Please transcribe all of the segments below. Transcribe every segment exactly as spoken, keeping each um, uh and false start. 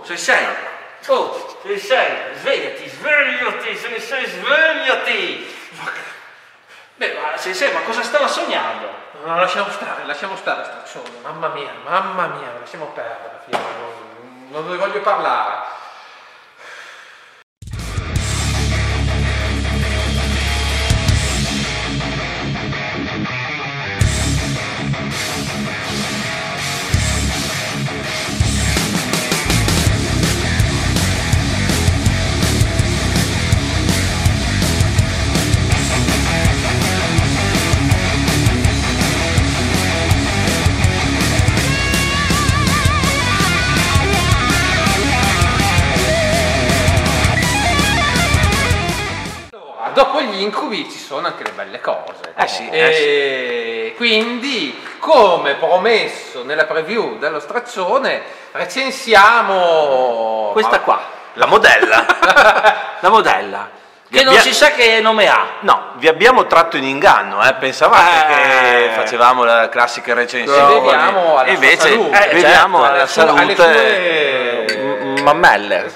ci sei? Oh, ci sei? Svegliati, svegliati, sensei, svegliati! Beh, ma sensei, ma cosa stava sognando? No, lasciamo stare, lasciamo stare straccione. Mamma mia, mamma mia, lasciamo perdere, figlio. Non, non ne voglio parlare. Dopo gli incubi ci sono anche le belle cose. Eh sì, e eh sì. Quindi, come promesso nella preview dello straccione, recensiamo questa qua, la modella. la modella, che abbia... non si sa che nome ha. No, vi abbiamo tratto in inganno, eh? Pensavate eh. che facevamo la classica recensione. E vediamo alla e invece salute. Eh, vediamo certo, alla sue, salute alle sue... mammelle.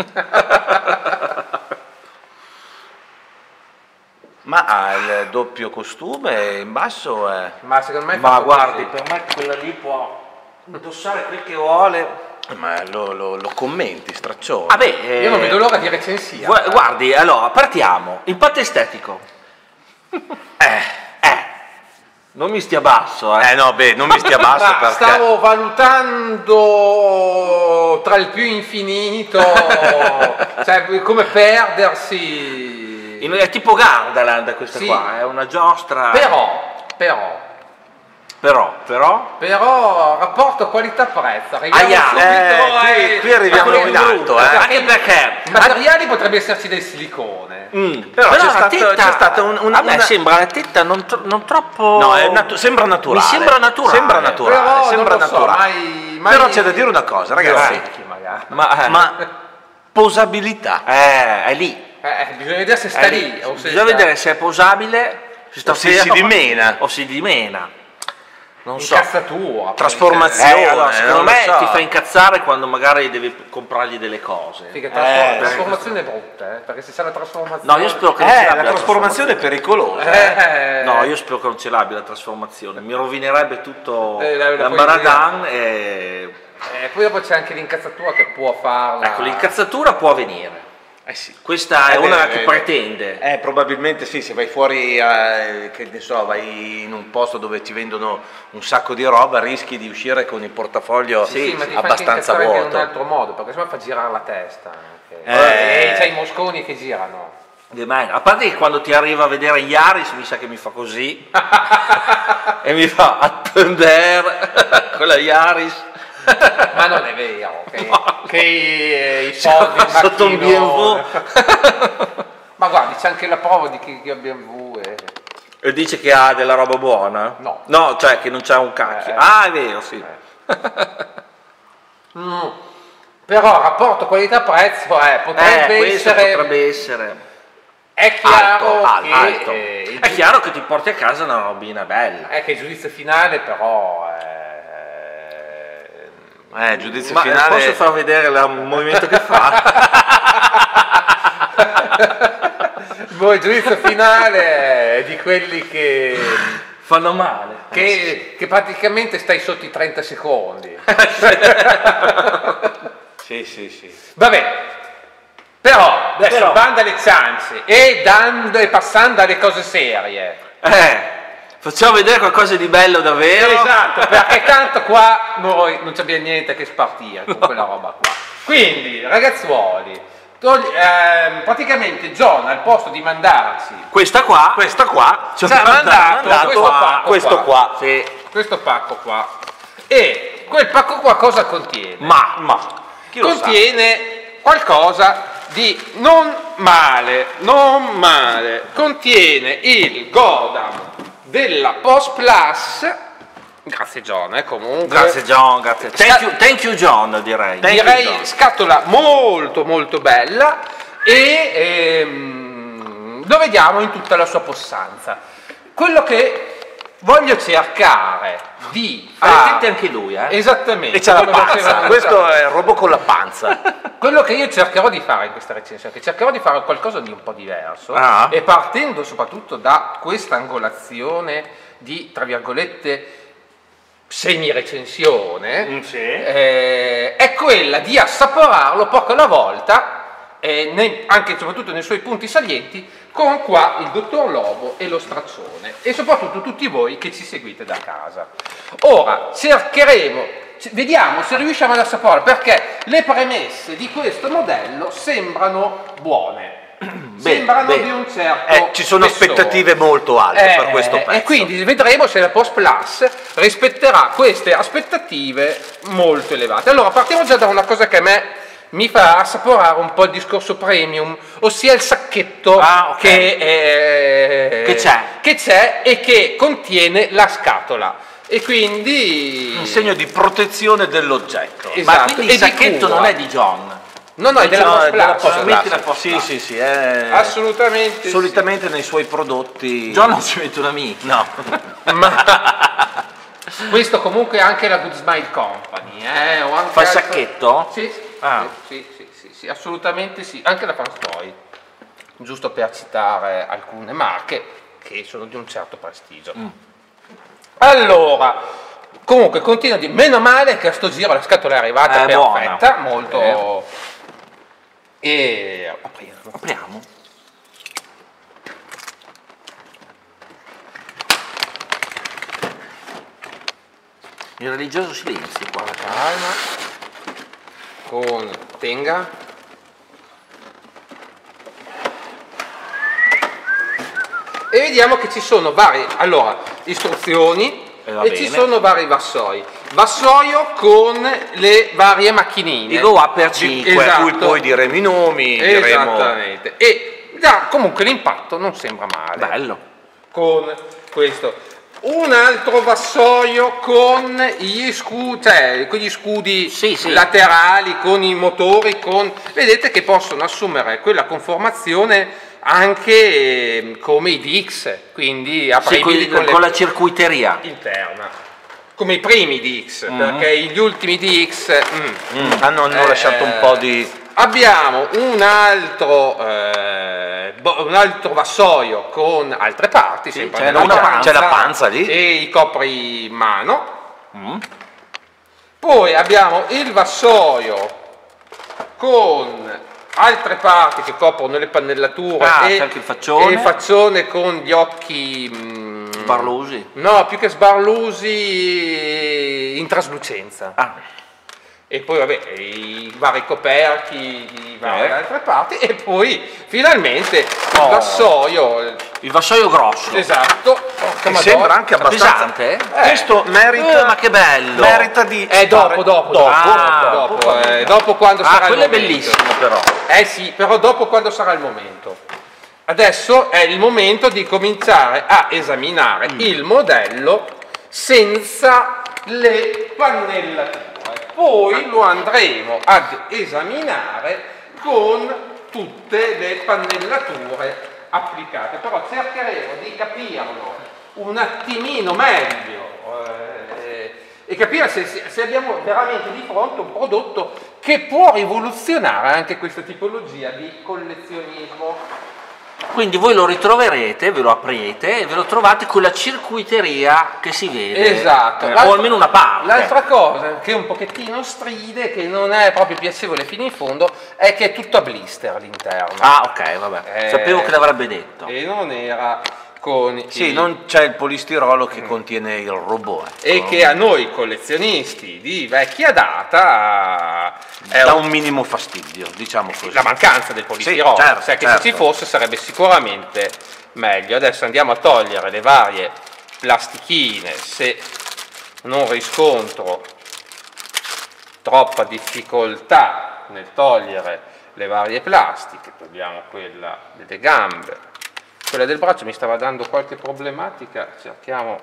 Ma ha il doppio costume in basso è... Ma secondo me Ma guardi, così. per me quella lì può indossare quel che vuole. Ma lo, lo, lo commenti, straccione. Ah beh, eh, Io non vedo l'ora di recensire. gu guardi, allora, partiamo. Impatto estetico. Eh, Eh, non mi stia basso, eh. eh no, beh, non mi stia basso perché... Stavo valutando tra il più infinito, cioè come perdersi. In, è tipo Gardaland questa Sì. qua, è una giostra. Però, però, Però, però. però, rapporto qualità-prezzo. Arriviamo Aia, subito eh, ai- qui, qui arriviamo a quello in alto, brutto, eh. Anche perché. I materiali potrebbe esserci del silicone. Mm, Però c'è la stato- tetta, c'è stata un- un- a me una- sembra la tetta non, tro non troppo. No, è natu sembra naturale. Mi sembra naturale. Sembra naturale, Però sembra non lo so, naturale. mai- mai- Però c'è da dire una cosa, ragazzi. Secchi, magari. Ma, eh, Ma posabilità. eh, è lì. Eh, bisogna vedere se sta È lì. lì. o se Bisogna sta- vedere se è posabile, se sta O se fermo, si dimena. o si dimena. Non so. Incazzatura. Trasformazione. Eh, allora, secondo non lo me so. ti fa incazzare quando magari devi comprargli delle cose. Figa, trasform- Eh, trasformazione è brutta, eh, perché se c'è la trasformazione... No, io spero che non ce Eh, l'abbia la trasformazione è pericolosa. Eh, No, io spero che non ce l'abbia la trasformazione, mi rovinerebbe tutto Eh, la- la l'ambaradan e... eh, poi dopo c'è anche l'incazzatura che può farla. Ecco, l'incazzatura può avvenire. Eh sì. Questa è Eh, una beh, che eh, pretende. Eh, probabilmente sì, se vai fuori, eh, che ne so, vai in un posto dove ti vendono un sacco di roba, rischi di uscire con il portafoglio Sì, ma ti fa abbastanza anche incazzare anche in un vuoto. altro modo, perché sennò fa girare la testa. Anche. Eh. E c'è i mosconi che girano. Di me. A parte che quando ti arriva a vedere Yaris mi sa che mi fa così e mi fa attendere con la Yaris. Ma non è vero che, No. che i, i soldi in Sotto un B M W. macchino- Ma guardi, c'è anche la prova di che, che B M W è... E dice che ha della roba buona? No. No, cioè che non c'ha un cacchio. Eh. Ah, è vero, sì. Mm. Però rapporto qualità-prezzo eh, potrebbe Eh, questo essere... potrebbe essere È chiaro alto, che... alto. eh, il È chiaro che ti porti a casa una robina bella. È che il giudizio finale però... Eh, giudizio Ma finale. posso far vedere il movimento che fa? Boh, il giudizio finale è di quelli che, Fanno male. che, che praticamente stai sotto i trenta secondi. Sì, sì, sì. Vabbè, però adesso Però- banda alle ciance e, dando, e passando alle cose serie. Eh, facciamo vedere qualcosa di bello davvero. Esatto, perché tanto qua noi non c'abbiamo niente che spartire con quella roba qua. Quindi, ragazzuoli, togli- ehm, praticamente John al posto di mandarci Questa qua. Questa qua ci ci ha mandato mandato questo pacco questo qua. Sì. questo pacco qua. E quel pacco qua cosa contiene? Ma, Ma chi lo sa? Contiene qualcosa di non male, non male. Contiene il Godam della Post Plus. Grazie John, eh, comunque. grazie John, grazie. Thank you, thank you John, direi. Thank you, Direi John. scatola molto molto bella e ehm, lo vediamo in tutta la sua possanza. Quello che voglio cercare di Ha fare... le tette anche lui, eh? Esattamente. E c'ha la quello che panza, c'era- questo è il robot con la panza. Quello che io cercherò di fare in questa recensione, che cercherò di fare qualcosa di un po' diverso, Ah. e partendo soprattutto da questa angolazione di, tra virgolette, semi-recensione, Mm, sì. eh, è quella di assaporarlo poco alla volta, eh, nei- anche e soprattutto nei suoi punti salienti, con qua il dottor Lobo e lo straccione, e soprattutto tutti voi che ci seguite da casa. Ora cercheremo, c- vediamo se riusciamo ad assaporare, perché le premesse di questo modello sembrano buone. Sembrano beh. di un certo Eh, ci sono spessore. aspettative molto alte per Eh, questo pezzo. E quindi vedremo se la Post Plus rispetterà queste aspettative molto elevate. Allora partiamo già da una cosa che a me mi fa assaporare un po' il discorso premium, ossia il sacchetto Ah, ok. che, eh, Che c'è. che c'è e che contiene la scatola. E quindi Un segno di protezione dell'oggetto. Esatto. Ma quindi e il di sacchetto cura. non è di John? No, no, è della No, Post è della Plus. Post Metti Plus. la Post Sì, Plus. sì, sì, è... Assolutamente sì. Solitamente nei suoi prodotti... John non ci mette una minchia. No. Ma questo comunque è anche la Good Smile Company, eh? O anche Fa il altre- sacchetto? Sì, Ah. sì, sì, sì, sì, sì, assolutamente sì, anche la Fanstoy, giusto per citare alcune marche che sono di un certo prestigio. Mm. Allora, comunque continuo a dire, meno male che a sto giro la scatola è arrivata È buona. perfetta, molto... E apriamo. Apriamo. Il religioso silenzio qua. Calma, con tenga. E vediamo che ci sono varie, allora, istruzioni E va e bene. ci sono vari vassoi. Vassoio con le varie macchinine. Il go up per cinque, A Esatto. cui poi diremo i nomi, diremo... Esattamente. E da, comunque l'impatto non sembra male. Bello. Con questo. Un altro vassoio con gli scudi, cioè con gli scudi Sì, sì. laterali, con i motori, con... vedete che possono assumere quella conformazione anche eh, come i D X, quindi Sì, apribili con, con, con le... la circuiteria. interna, come i primi D X, Mm. perché gli ultimi D X... mm, Mm, hanno, hanno eh, lasciato un po' di... Abbiamo un altro, eh, bo- un altro vassoio con altre parti, sempre c'è nella una panza, c'è la panza lì. e i copri mano. Mm. Poi abbiamo il vassoio con altre parti che coprono le pannellature Ah, e, c'è anche il faccione. e il faccione con gli occhi mm, Sbarlusi. no, più che sbarlusi in traslucenza. Ah. E poi vabbè, i vari coperchi di varie Eh. altre parti, e poi finalmente il Oh. vassoio, Il vassoio grosso. esatto, porca Che Madonna. sembra anche abbastanza... pesante, eh? Questo merita... Eh, ma che bello. Merita di... Eh, dopo, stare- dopo, dopo, dopo, Ah, dopo, dopo, eh, dopo quando Ah, sarà il quello è momento. bellissimo però. Eh sì, però dopo quando sarà il momento. Adesso è il momento di cominciare a esaminare Mm. il modello senza le pannellature. Poi lo andremo ad esaminare con tutte le pannellature applicate. Però cercheremo di capirlo un attimino meglio eh, e capire se, se abbiamo veramente di fronte un prodotto che può rivoluzionare anche questa tipologia di collezionismo. Quindi voi lo ritroverete, ve lo aprite e ve lo trovate con la circuiteria che si vede. Esatto. Eh, L'altra- o almeno una parte. L'altra cosa che un pochettino stride, che non è proprio piacevole fino in fondo, è che è tutto a blister all'interno. Ah, ok, vabbè. Eh, Sapevo che l'avrebbe detto. E non era con Sì, i- non c'è il polistirolo che contiene il robot. ecco. e che a noi collezionisti di vecchia data è Dà un- un minimo fastidio, diciamo così. la mancanza del polistirolo, Sì, certo, cioè che certo. se ci fosse sarebbe sicuramente meglio. Adesso andiamo a togliere le varie plastichine, se non riscontro troppa difficoltà nel togliere le varie plastiche. Togliamo quella delle gambe, quella del braccio mi stava dando qualche problematica, cerchiamo,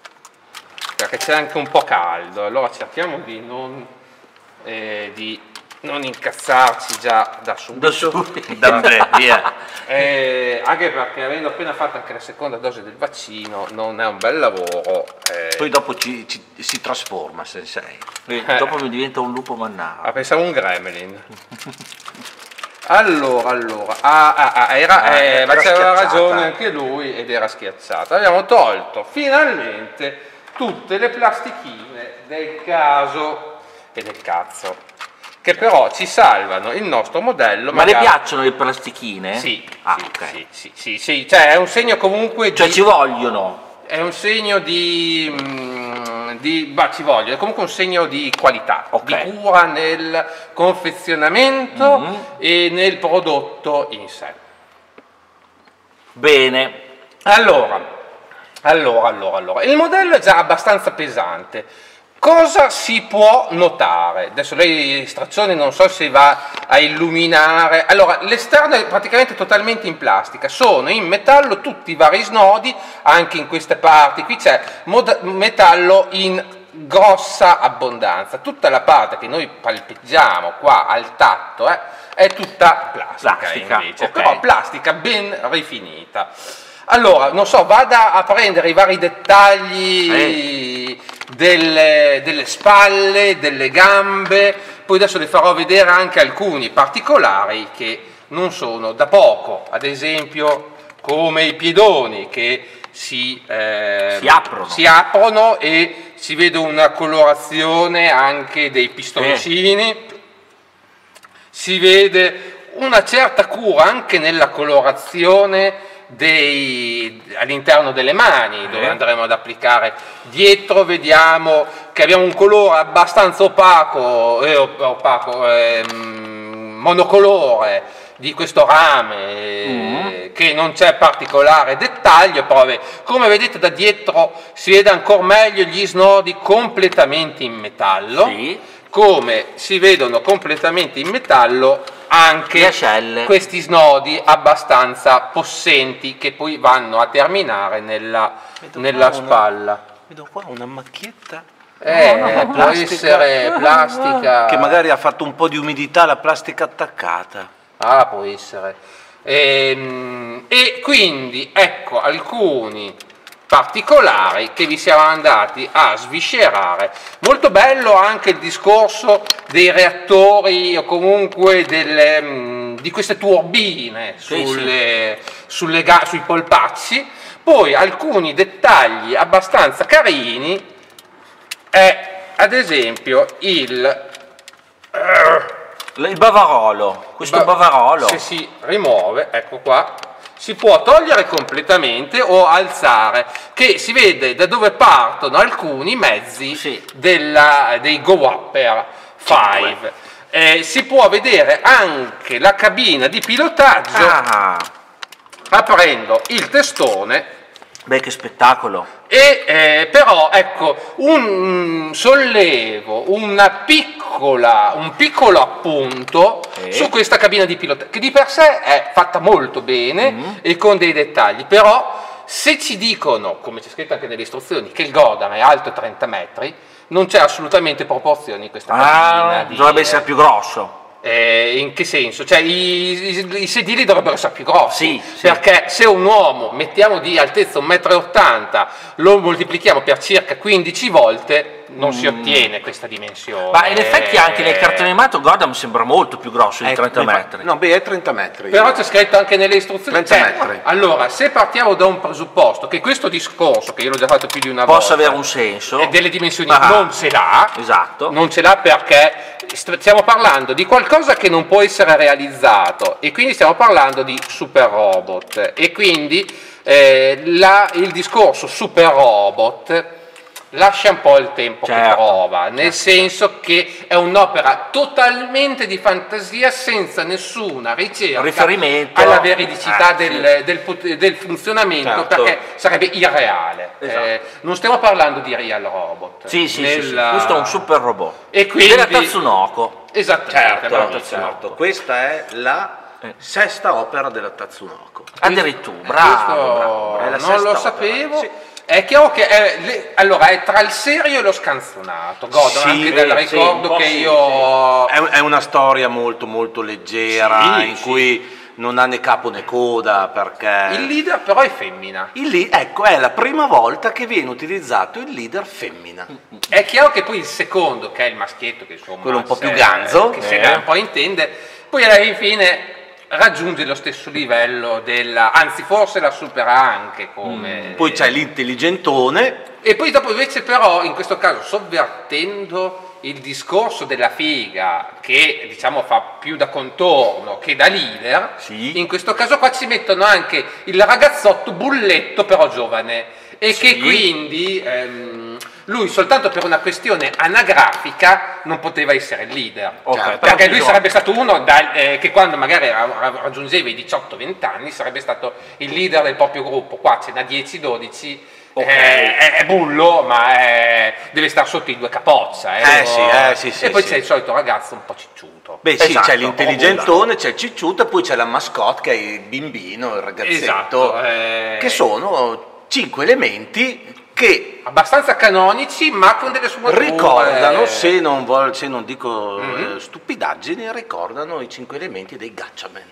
perché c'è anche un po' caldo, allora cerchiamo di non eh, di non incazzarci già da subito. Da subito. Da te, via. Eh, anche perché avendo appena fatto anche la seconda dose del vaccino non è un bel lavoro. eh. Poi dopo ci, ci- si trasforma, sensei. Eh, Dopo mi diventa un lupo mannaro. Ah, pensavo un gremlin. Allora, allora, ah, ah, ah, era, Ah, eh, era ma c'aveva schiacciata. ragione anche lui ed era schiacciato. Abbiamo tolto finalmente tutte le plastichine del caso e del cazzo, che però ci salvano il nostro modello. Ma le magari- piacciono le plastichine? Sì, Ah, sì, ok. sì, sì, sì, sì, cioè è un segno comunque Cioè di... ci vogliono. È un segno di, mm, di bah, ci voglio, è comunque un segno di qualità, Ok. di cura nel confezionamento Mhm. e nel prodotto in sé. Bene. Allora, allora, allora, allora, il modello è già abbastanza pesante. Cosa si può notare? Adesso lei Straccione non so se va a illuminare. Allora, l'esterno è praticamente totalmente in plastica, sono in metallo tutti i vari snodi, anche in queste parti, qui c'è mod- metallo in grossa abbondanza. Tutta la parte che noi palpeggiamo qua al tatto eh, è tutta plastica, Plastica, invece, ok. però plastica ben rifinita. Allora, non so, vada a prendere i vari dettagli delle, delle spalle, delle gambe, poi adesso le farò vedere anche alcuni particolari che non sono da poco, ad esempio come i piedoni che si, eh, Si aprono. si aprono e si vede una colorazione anche dei pistoncini, si vede una certa cura anche nella colorazione dei, all'interno delle mani dove andremo ad applicare. Dietro vediamo che abbiamo un colore abbastanza opaco, eh, op- opaco ehm, monocolore di questo rame, eh, che non c'è particolare dettaglio, però vabbè, come vedete da dietro si vede ancora meglio gli snodi completamente in metallo, Sì. come si vedono completamente in metallo anche Le ascelle. questi snodi abbastanza possenti che poi vanno a terminare nella, Vedo nella qua una- spalla. Vedo qua una macchietta Eh, No, no, può plastica. essere plastica. che magari ha fatto un po' di umidità, la plastica attaccata. Ah, può essere. Ehm, E, quindi ecco alcuni particolari che vi siamo andati a sviscerare. Molto bello anche il discorso dei reattori o comunque delle, mh, di queste turbine Sì, sulle, sulle ga- sui polpacci. Poi alcuni dettagli abbastanza carini è ad esempio il Il bavarolo. Questo Ba- bavarolo. Se si rimuove, ecco qua, si può togliere completamente o alzare, che si vede da dove partono alcuni mezzi Sì. della- dei GoWapper cinque. Eh, si può vedere anche la cabina di pilotaggio Ah, aprendo il testone. beh, che spettacolo. E eh, però ecco un sollevo, una piccola, un piccolo appunto Sì. su questa cabina di pilota che di per sé è fatta molto bene Mm. e con dei dettagli, però se ci dicono, come c'è scritto anche nelle istruzioni, che il Godam è alto trenta metri, non c'è assolutamente proporzione in questa cabina. Ah, di- dovrebbe essere più grosso. eh, in che senso? Cioè i, i- i sedili dovrebbero essere più grossi, Sì, sì. perché se un uomo mettiamo di altezza un metro e ottanta, lo moltiplichiamo per circa quindici volte, non si ottiene questa dimensione. Ma in effetti anche nel cartone animato Gotham sembra molto più grosso di Ecco, trenta infa- metri. No, beh, è trenta metri. Però c'è scritto anche nelle istruzioni. trenta cioè, metri. allora, se partiamo da un presupposto che questo discorso, che io l'ho già fatto più di una Possa volta, avere un senso. e delle dimensioni Ah, non ce l'ha, Esatto. non ce l'ha perché st- stiamo parlando di qualcosa che non può essere realizzato e quindi stiamo parlando di super robot e quindi eh, la- il discorso super robot lascia un po' il tempo che Certo, trova, nel senso che è un'opera totalmente di fantasia senza nessuna ricerca Riferimento. alla veridicità Ah, del, del pot- del funzionamento, Certo. perché sarebbe irreale. Esatto. Eh, non stiamo parlando di real robot. Sì, sì, sì, sì. Nella- Questo è un super robot. E quindi... Della Tatsunoko. Esattamente, Certo, della certo. Tatsunoko. Questa è la Eh. sesta opera della Tatsunoko. Addirittura. Questo Bravo, bravo. È la non sesta lo opera, sapevo. sì. È chiaro che è, le, allora, è tra il serio e lo scanzonato, godo Sì, anche del sì, ricordo un po' che sì, io... È, è una storia molto molto leggera, Sì, in sì. cui non ha né capo né coda, perché Il leader però è femmina. il lì, ecco, è la prima volta che viene utilizzato il leader femmina. È chiaro che poi il secondo, che è il maschietto, che insomma... Quello un po' se- più ganzo, che se eh. ne un po' intende, poi alla fine raggiunge lo stesso livello della... anzi forse la supera anche come... Poi c'è l'intelligentone, E poi dopo invece però, in questo caso, sovvertendo il discorso della figa, che diciamo fa più da contorno che da leader, Sì. in questo caso qua ci mettono anche il ragazzotto bulletto però giovane, e Sì. che quindi ehm, lui soltanto per una questione anagrafica non poteva essere il leader. Ok, Certo. però Perché lui bisogna- sarebbe stato uno da- eh, che quando magari ra- ra- raggiungeva i diciotto venti anni sarebbe stato il leader del proprio gruppo. Qua ce n'ha dieci dodici, Ok. eh, è, è bullo, ma è- deve stare sotto i due capoccia. Eh sì, eh sì, sì, e poi sì. c'è il solito ragazzo un po' cicciuto. beh sì, Esatto, c'è l'intelligentone, c'è il cicciuto e poi c'è la mascotte che è il bimbino, il ragazzetto, Esatto, eh. che sono cinque elementi che Abbastanza canonici, ma con delle sfumature. ricordano, se non, vol- se non dico Mhm. eh, stupidaggini, ricordano i cinque elementi dei Gatchaman.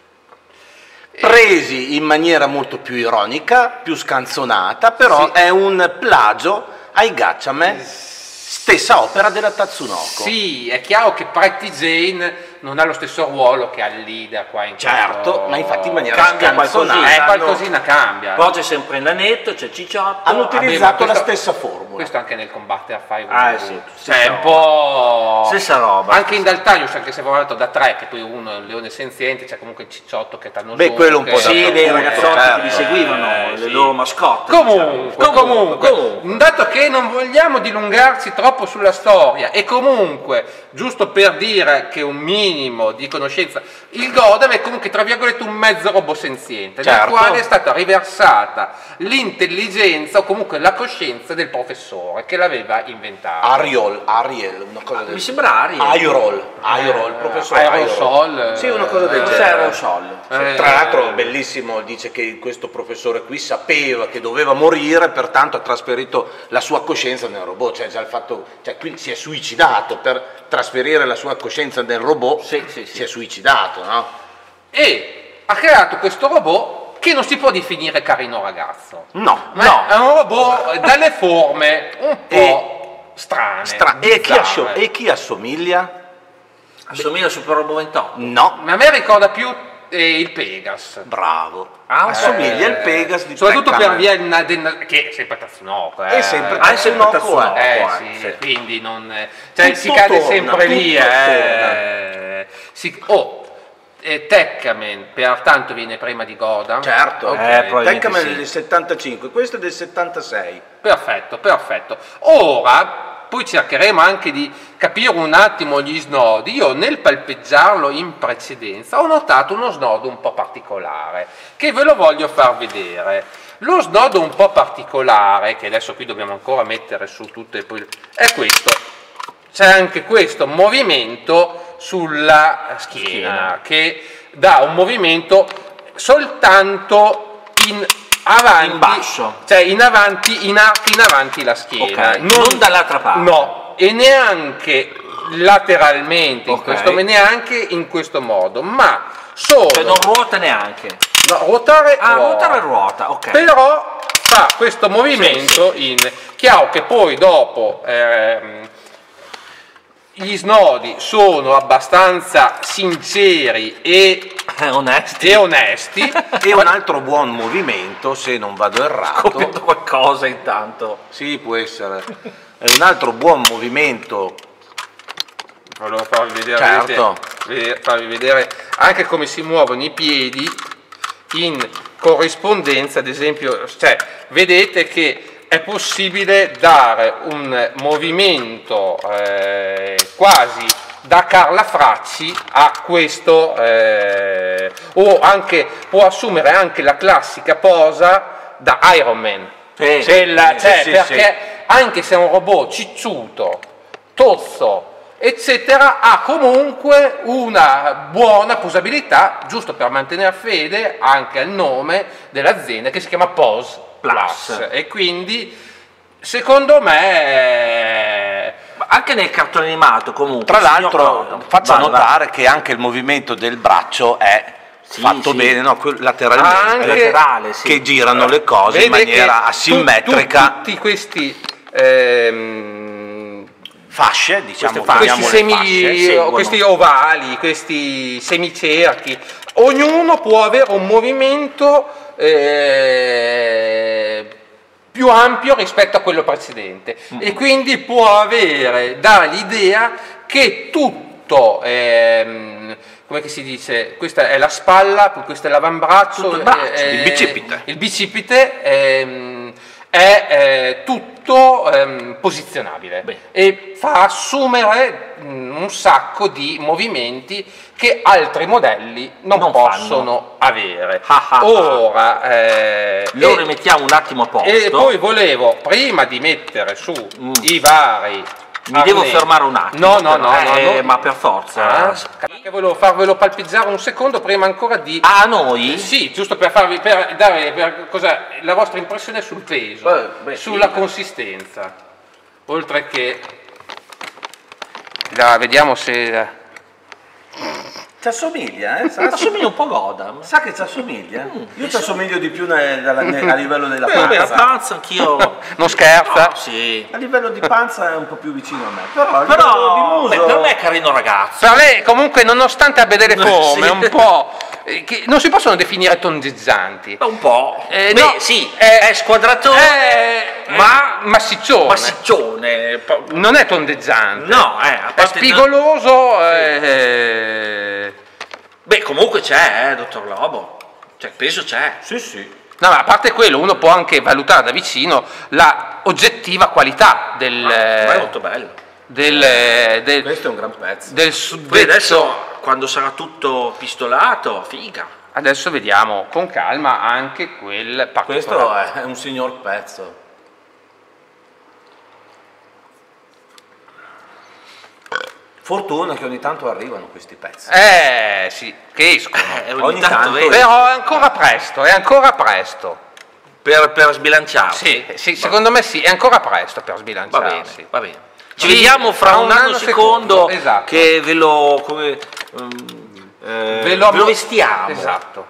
Presi in maniera molto più ironica, più scanzonata, però Sì. è un plagio ai Gatchaman, stessa opera della Tatsunoko. Sì, è chiaro che Pretty Jane non ha lo stesso ruolo che ha il leader qua in Certo, questo- ma infatti in maniera Cambia scanzonata. qualcosina, Eh, hanno- qualcosina cambia. Poi c'è sempre il nanetto, c'è Cicciotto. Hanno Vabbè, utilizzato ma la questo- stessa formula. Questo anche nel combattere a Five Ah, Blue. sì, Cioè, stessa è un roba. po'... Stessa roba. Anche in Daltanius, anche se formato da tre, che poi uno è un leone senziente, c'è comunque il cicciotto che t'hanno Beh, giù, quello un po' che- da Sì, dei tutto, ragazzotti certo. che li seguivano, Eh, le sì. loro mascotte. Comunque, diciamo. comunque, comunque. dato che non vogliamo dilungarci troppo sulla storia e comunque, giusto per dire che un minimo di conoscenza, il Godam è comunque tra virgolette un mezzo robot senziente, nel Certo. quale è stata riversata l'intelligenza o comunque la coscienza del professore che l'aveva inventato. Ariol, Ariel, una cosa del Mi sembra Ariel. Airol, Airol, Eh, professore Aerosol, Airol. Sì, una cosa del eh, Cos'è genere. Aerosol? Eh, Tra l'altro bellissimo, dice che questo professore qui sapeva che doveva morire, pertanto ha trasferito la sua coscienza nel robot, cioè già il fatto, cioè quindi si è suicidato per trasferire la sua coscienza nel robot, Sì, sì, sì. si è suicidato, no? E ha creato questo robot che non si può definire carino ragazzo. No, Ma no. è un robot dalle forme un po' strane. Stra- e, chi bizzarre. asso- e chi assomiglia? Assomiglia a Super Robot ventotto. No, Ma a me ricorda più eh, il Pegas. bravo. Ah, Assomiglia Eh, al Pegas di soprattutto per Teccaman. via del na- del- che è sempre Tatsunoko. Eh. È sempre Ah, è sempre Tatsunoko, Tatsunoko. eh. Eh, eh, sì, sì. quindi non, eh, cioè, Tutto si cade torna, sempre lì. tutto Eh. Si, oh, eh, Teccaman pertanto viene prima di Godam. Certo, Ok. Eh, probabilmente Teccaman sì. è del settantacinque, questo è del settantasei. Perfetto, perfetto. Ora, poi cercheremo anche di capire un attimo gli snodi. Io nel palpeggiarlo in precedenza ho notato uno snodo un po' particolare, che ve lo voglio far vedere. Lo snodo un po' particolare, che adesso qui dobbiamo ancora mettere su tutte, poi è questo. C'è anche questo movimento sulla schiena, Schiena. che dà un movimento soltanto in avanti, In basso. cioè in avanti, in arco in avanti la schiena, Ok, non dall'altra parte. no, e neanche lateralmente in Ok. questo, ma neanche in questo modo, ma solo Cioè non ruota neanche. no, ruotare, Ah, ruota. ruotare ruota, ok. Però fa questo movimento in chiaro che poi dopo ehm, gli snodi sono abbastanza sinceri e, Eh, onesti. e onesti. E un altro buon movimento, se non vado errato, Copiando qualcosa intanto. sì, può essere, è un altro buon movimento, Volevo farvi vedere, Certo. vedete, vedere- farvi vedere anche come si muovono i piedi in corrispondenza, ad esempio, cioè, vedete che è possibile dare un movimento eh, quasi da Carla Fracci a questo, eh, o anche può assumere anche la classica posa da Iron Man. Sì, Cioè, la- sì, cioè, sì, perché anche se è un robot cicciuto, tozzo, eccetera, ha comunque una buona posabilità, giusto per mantenere fede anche al nome dell'azienda che si chiama Pose Plus, Plus. e quindi secondo me, anche nel cartone animato comunque. Tra signor l'altro Gordon. faccio Vai, notare vai. che anche il movimento del braccio è Sì, fatto sì. bene, no? Quel- lateralmente, Anche- laterale, sì. che girano le cose in vede maniera che asimmetrica, tu- tutti questi ehm, fasce, diciamo, questi chiamiamole semi, fasce, seguono. questi ovali, questi semicerchi, ognuno può avere un movimento eh, più ampio rispetto a quello precedente Mm. e quindi può avere, dare l'idea che tutto, ehm, come che si dice, questa è la spalla, poi questo è l'avambraccio, Tutto il braccio, eh, il bicipite. il bicipite ehm, è eh, tutto ehm, posizionabile Beh. e fa assumere mh, un sacco di movimenti che altri modelli non, Non possono avere. Ah, ah, ah. Ora eh, Lo e- rimettiamo un attimo a posto. e poi volevo, prima di mettere su Mm. i vari Mi devo arnesi- fermare un attimo. no no no, però, no, eh, no. ma per forza. Ah, perché volevo farvelo palpeggiare un secondo prima ancora di Ah, a noi? sì, giusto per farvi per dare per, cosa, la vostra impressione sul peso, Beh, beh, sulla sì. consistenza. Oltre che la, vediamo se Ci assomiglia, eh? Sa, Assomiglia un po' a Godam. sa che ci assomiglia? Io ci assomiglio di più ne- dalla- ne- a livello della Beh, vabbè, la panza. panza anch'io. non scherza. Ah, sì. A livello di panza è un po' più vicino a me, però a livello Però di muso... beh, per me è carino ragazzo. Per lei comunque nonostante abbia delle forme Sì. un po' eh, che non si possono definire tondeggianti. Un po'. Eh, Beh, no, sì, eh, è squadratone, È- ma massiccione. massiccione. Po- Non è tondeggiante. No, eh, a È parte spigoloso. eh, Beh, comunque c'è, eh, dottor Lobo. Cioè, il peso c'è. Sì, sì. No, ma a parte quello, uno può anche valutare da vicino la oggettiva qualità del, Ma è molto bello. del, del, Questo è un gran pezzo. del Poi suddetto. adesso, quando sarà tutto pistolato, figa. Adesso vediamo con calma anche quel Questo particolare. è un signor pezzo. Fortuna che ogni tanto arrivano questi pezzi. Eh sì, che escono. Eh, ogni, Ogni tanto, tanto, vedi, Però è ancora presto, è ancora presto. per, per sbilanciarsi. Sì, sì, secondo me sì, è ancora presto per Va sbilanciarsi. bene, va bene. Ci Sì, vediamo fra un, anno secondo, esatto. che ve lo, come, um, eh, Ve lo, ve lo vestiamo. Esatto.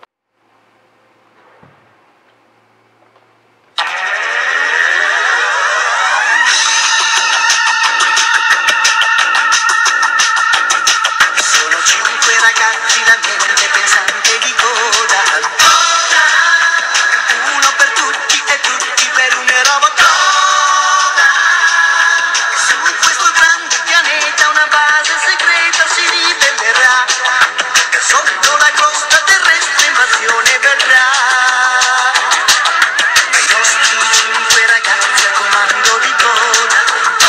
Sono cinque ragazzi la mente pensante di coda. Uno per tutti e tutti per un robot. Su questo grande pianeta una base segreta si ribellerà. Sotto la crosta terrestre invasione verrà. E i nostri cinque ragazzi a comando di coda.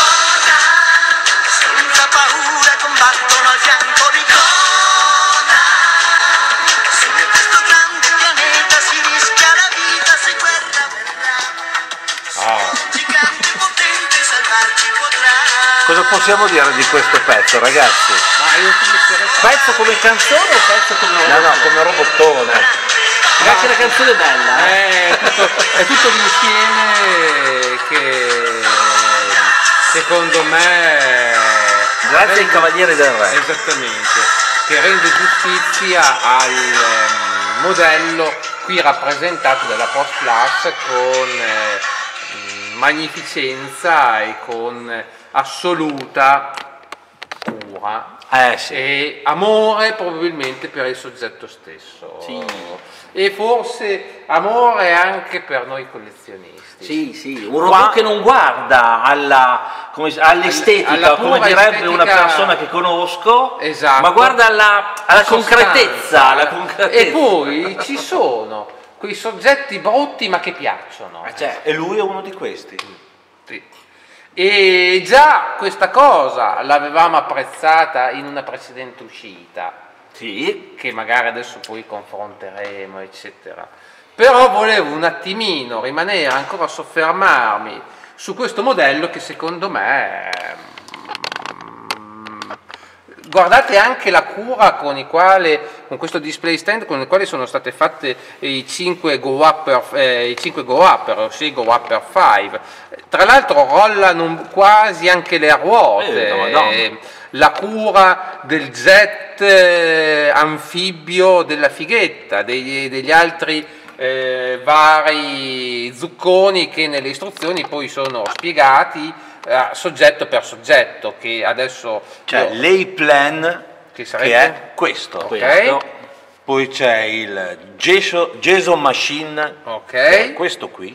Senza paura combattono al fianco di Coda. Su questo grande pianeta si rischia la vita se guerra verrà. Un gigante potente salvarci potrà. Cosa possiamo dire di questo pezzo, ragazzi? Pezzo come canzone o pezzo come No, no, come robottone. Anche la canzone è bella. eh. È tutto, è tutto l'insieme che secondo me Grazie ai Cavalieri del Re. esattamente che rende giustizia al ehm, modello qui rappresentato dalla Post Plus con eh, mh, magnificenza e con assoluta cura Eh sì. e amore probabilmente per il soggetto stesso. Sì. E forse amore anche per noi collezionisti. Sì, sì, un robot che non guarda alla, come, all'estetica, alla come pura direbbe estetica- una persona che conosco, Esatto. ma guarda alla, alla concretezza, Sostanza. alla concretezza. E poi ci sono quei soggetti brutti ma che piacciono. Eh, certo. E lui è uno di questi. Sì. E già questa cosa l'avevamo apprezzata in una precedente uscita, Sì, che magari adesso poi confronteremo, eccetera. Però volevo un attimino rimanere ancora a soffermarmi su questo modello che secondo me mm, guardate anche la cura con i quale, con questo display stand con il quale sono state fatte i cinque Go Upper, eh, i cinque Go Upper, ossia i Go Upper cinque. Tra l'altro rollano quasi anche le ruote. Eh, Madonna. eh, la cura del jet eh, anfibio della fighetta, degli, degli altri eh, vari zucconi che nelle istruzioni poi sono spiegati eh, soggetto per soggetto, che adesso C'è io- l'A-Plan, che che sarebbe è questo. Ok. Questo. Poi c'è il Jason Jason Machine, ok, che è questo qui.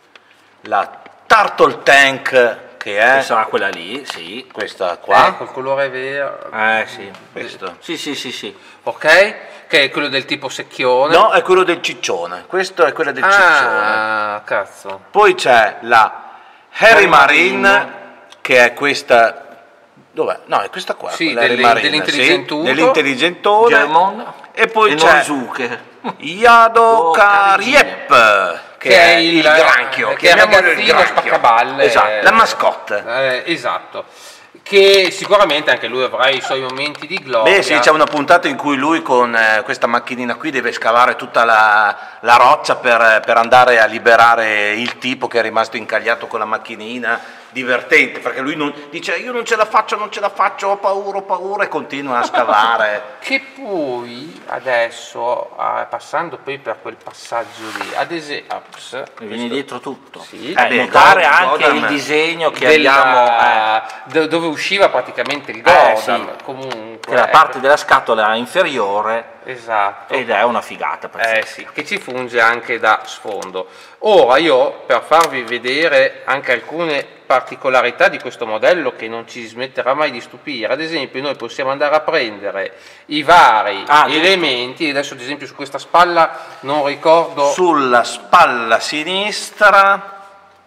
La Turtle Tank, che è Che sarà quella lì, sì. questa qua. eh, col colore vero, Eh sì. Questo. Sì, sì, sì, sì. ok, che è quello del tipo secchione. No, è quello del ciccione. Questo è quello del ciccione. Ah, cazzo. Poi c'è la Harry Marine, che è questa. Dov'è? No, è questa qua. Sì, quella Harry delle- Marine, dell'intelligentuto. sì, dell'intelligentone. Germon E poi e c'è Nozuke. Yado Oh, Kariep, che, Che è è il, il- granchio. che è il chiamiamolo ragazzino spaccaballe. Esatto, la mascotte. Eh, esatto, che sicuramente anche lui avrà i suoi momenti di gloria. Beh sì, c'è una puntata in cui lui con eh, questa macchinina qui deve scavare tutta la, la roccia per, per andare a liberare il tipo che è rimasto incagliato con la macchinina. Divertente, perché lui non, dice io non ce la faccio, non ce la faccio, ho paura, ho paura, e continua a scavare. Che poi adesso, ah, passando poi per quel passaggio lì, ad esempio, Viene dietro tutto. Sì. Eh, Beh, notare Godam- anche Godam- il disegno che della- abbiamo, eh, do- dove usciva praticamente il Eh, Godam, sì. comunque. che è la ecco. parte della scatola inferiore, Esatto. ed è una figata pazzesca. Eh sì, che ci funge anche da sfondo. Ora io, per farvi vedere anche alcune particolarità di questo modello che non ci smetterà mai di stupire, ad esempio noi possiamo andare a prendere i vari Ah, giusto. elementi, adesso ad esempio su questa spalla non ricordo, Sulla spalla sinistra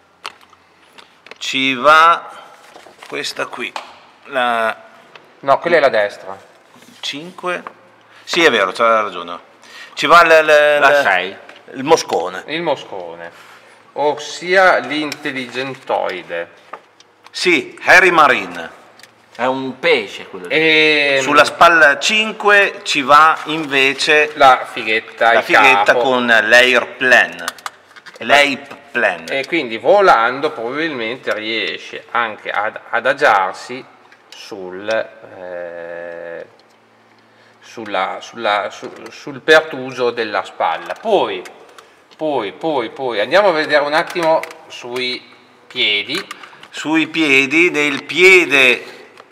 ci va questa qui, la no, quella è la destra, cinque. Sì, è vero, c'ha ragione. Ci va l- l- La l- sei. il moscone. il moscone, ossia l'intelligentoide. Sì, Harry Marine. È un pesce quello lì. E Sulla spalla cinque ci va invece la fighetta, la il fighetta capo. con l'Airplane. L'Airplane. E quindi volando probabilmente riesce anche ad adagiarsi sul, eh, sulla- sulla- su- sul pertuso della spalla. Poi, poi, poi, poi andiamo a vedere un attimo sui piedi. Sui piedi, del piede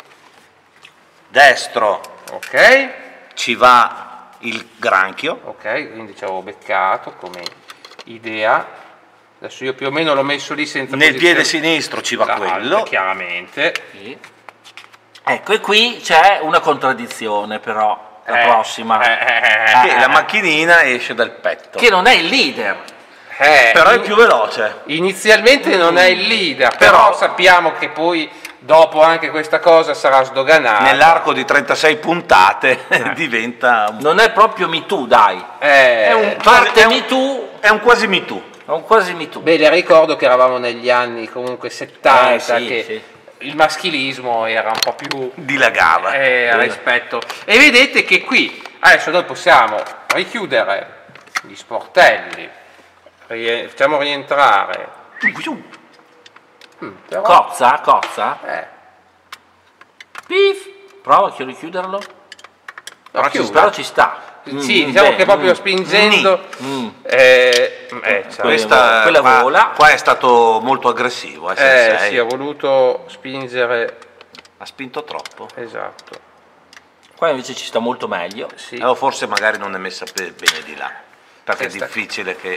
destro Ok, ci va il granchio. ok, quindi ci avevo beccato come idea. Adesso io più o meno l'ho messo lì senza Nel posizione- piede sinistro ci va L'altro, quello. chiaramente. Sì. Ecco, e qui c'è una contraddizione però, la Eh, prossima, eh, eh, Che la macchinina esce dal petto. che non è il leader. eh, Però è più veloce. Inizialmente non è il leader, però, Però- sappiamo che poi dopo anche questa cosa sarà sdoganata. Nell'arco di trentasei puntate diventa un, Non è proprio Me Too, dai. Eh, è un, Parte è un- Me Too, è un quasi Me Too. è un quasi Me Too. beh, le ricordo che eravamo negli anni comunque settanta, Eh, sì, che sì. il maschilismo era un po' più Dilagava. eh, rispetto. E vedete che qui adesso noi possiamo richiudere gli sportelli, rie- facciamo rientrare. Mm, però- Cozza, cozza. eh, Pif. Prova a richiuderlo. no, ci chiudo. Però ci sta. Sì, Mm, diciamo bene. che proprio Mm. spingendo Mm. eh, eh, cioè, Questa quella qua, vola. qua è stato molto aggressivo. Eh, eh, Sensei. sì, ho voluto spingere, Ha spinto troppo. esatto, Qua invece ci sta molto meglio. sì. Eh, o forse magari non è messa pe- bene di là. Perché Questa- è difficile che.